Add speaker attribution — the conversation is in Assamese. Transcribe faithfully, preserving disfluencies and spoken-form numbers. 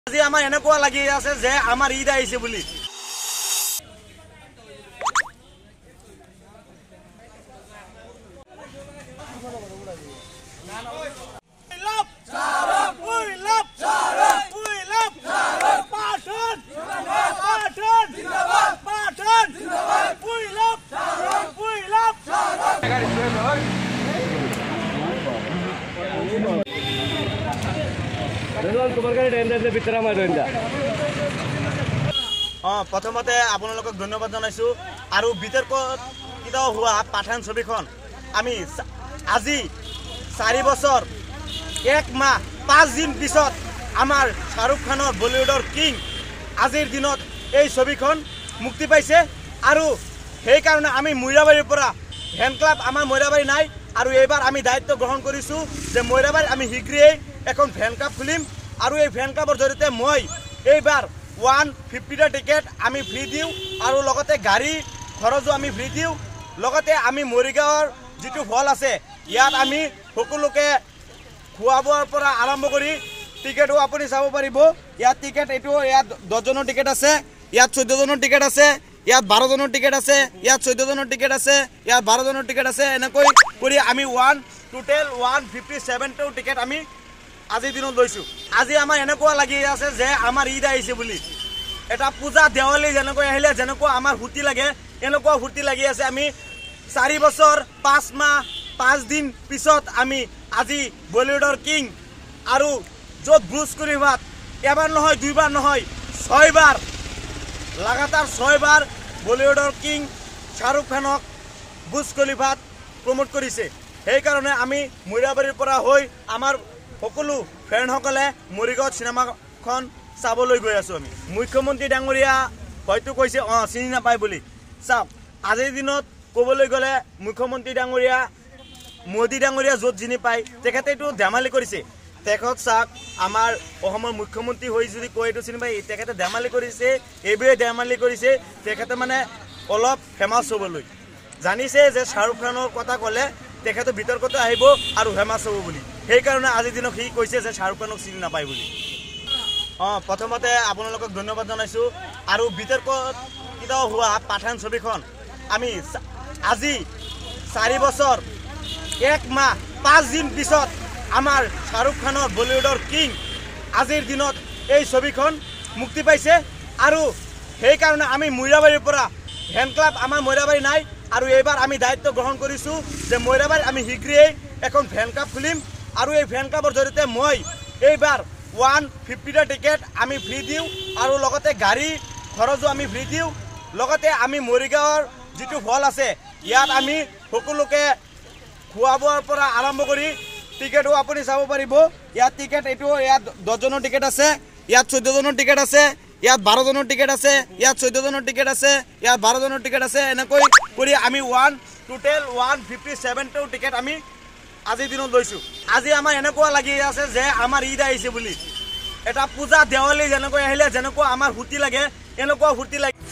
Speaker 1: আজি আমাৰ এনেকুৱা লাগি আছে যে আমাৰ ঈদ আহিছে বুলি। অ প্ৰথমতে আপোনালোকক ধন্যবাদ জনাইছো আৰু বিতৰ্কিত হোৱা পাঠান ছবিখন আমি আজি চাৰি বছৰ এক মাহ পাঁচ দিন পিছত আমাৰ শাহৰুখ খানৰ বলিউডৰ কিং আজিৰ দিনত এই ছবিখন মুক্তি পাইছে আৰু সেই কাৰণে আমি মৈৰাবাৰীৰ পৰা ফেন ক্লাব আমাৰ মৈৰাবাৰী নাই আৰু এইবাৰ আমি দায়িত্ব গ্ৰহণ কৰিছো যে মৈৰাবাৰী আমি শীঘ্ৰেই এখন ফেন ক্লাব খুলিম আৰু এই ফেন ক্লাবৰ জৰিয়তে মই এইবাৰ ওৱান ফিফটিটা টিকেট আমি ফ্ৰী দিওঁ আৰু লগতে গাড়ী খৰচো আমি ফ্ৰী দিওঁ লগতে আমি মৰিগাঁৱৰ যিটো হল আছে ইয়াত আমি সকলোকে খোৱা বোৱাৰ পৰা আৰম্ভ কৰি টিকেটো আপুনি চাব পাৰিব ইয়াত টিকেট এইটো ইয়াত দহজনৰ টিকেট আছে ইয়াত চৈধ্যজনৰ টিকেট আছে ইয়াত বাৰজনৰ টিকেট আছে ইয়াত চৈধ্যজনৰ টিকেট আছে ইয়াত বাৰজনৰ টিকেট আছে এনেকৈ কৰি আমি ওৱান টোটেল ওৱান ফিফটি ছেভেনটো টিকেট আমি আজিৰ দিনত লৈছোঁ। আজি আমাৰ এনেকুৱা লাগি আছে যে আমাৰ ঈদ আহিছে বুলি। এটা পূজা দেৱালী যেনেকৈ আহিলে যেনেকুৱা আমাৰ ফূৰ্তি লাগে এনেকুৱা ফূৰ্তি লাগি আছে। আমি চাৰি বছৰ পাঁচ মাহ পাঁচ দিন পিছত আমি আজি বলিউডৰ কিং আৰু য'ত ব্ৰুচ খলিফাত এবাৰ নহয় দুইবাৰ নহয় ছয়বাৰ লাগাতাৰ ছয়বাৰ বলিউডৰ কিং শ্বাহৰুখ খানক ব্ৰুচ খলিফাত প্ৰমোট কৰিছে। সেইকাৰণে আমি মৈৰাবাৰীৰ পৰা হৈ আমাৰ সকলো ফ্ৰেণ্ডসকলে মৰিগাঁৱত চিনেমাখন চাবলৈ গৈ আছোঁ। আমি মুখ্যমন্ত্ৰী ডাঙৰীয়া হয়তো কৈছে অঁ চিনি নাপায় বুলি। চাওক আজিৰ দিনত ক'বলৈ গ'লে মুখ্যমন্ত্ৰী ডাঙৰীয়া মোদী ডাঙৰীয়া য'ত চিনি পায় তেখেতেতো ধেমালি কৰিছে। তেখেত চাওক আমাৰ অসমৰ মুখ্যমন্ত্ৰী হৈ যদি কয় এইটো চিনি পায় তেখেতে ধেমালি কৰিছে এইবোৰে ধেমালি কৰিছে তেখেতে মানে অলপ ফেমাছ হ'বলৈ জানিছে যে শ্বাহৰুখ খানৰ কথা ক'লে তেখেতে বিতৰ্কতে আহিব আৰু ফেমাছ হ'ব বুলি। সেইকাৰণে আজিৰ দিনত সি কৈছে যে শ্বাহৰুখ খানক চিনি নাপায় বুলি। অঁ প্ৰথমতে আপোনালোকক ধন্যবাদ জনাইছোঁ আৰু বিতৰ্কিত হোৱা পাঠান ছবিখন আমি আজি চাৰি বছৰ এক মাহ পাঁচ দিন পিছত আমাৰ শ্বাহৰুখ খানৰ বলিউডৰ কিং আজিৰ দিনত এই ছবিখন মুক্তি পাইছে আৰু সেইকাৰণে আমি মৈৰাবাৰীৰ পৰা ফেন ক্লাব আমাৰ মৈৰাবাৰী নাই আৰু এইবাৰ আমি দায়িত্ব গ্ৰহণ কৰিছোঁ যে মৈৰাবাৰী আমি শীঘ্ৰেই এখন ফেন ক্লাব খুলিম আৰু এই ফেন ক্লাবৰ জৰিয়তে মই এইবাৰ ওৱান ফিফটিটা টিকেট আমি ফ্ৰী দিওঁ আৰু লগতে গাড়ী খৰচো আমি ফ্ৰী দিওঁ লগতে আমি মৰিগাঁৱৰ যিটো হল আছে ইয়াত আমি সকলোকে খোৱা বোৱাৰ পৰা আৰম্ভ কৰি টিকেটো আপুনি চাব পাৰিব ইয়াত টিকেট এইটো ইয়াত দহজনৰ টিকেট আছে ইয়াত চৈধ্যজনৰ টিকেট আছে ইয়াত বাৰজনৰ টিকেট আছে ইয়াত চৈধ্যজনৰ টিকেট আছে ইয়াত বাৰজনৰ টিকেট আছে এনেকৈ কৰি আমি ওৱান টোটেল ওৱান ফিফটি ছেভেনটো টিকেট আমি আজিৰ দিনত লৈছোঁ। আজি আমাৰ এনেকুৱা লাগি আছে যে আমাৰ ঈদ আহিছে বুলি। এটা পূজা দেৱালী যেনেকৈ আহিলে যেনেকুৱা আমাৰ ফূৰ্তি লাগে এনেকুৱা ফূৰ্তি লাগে।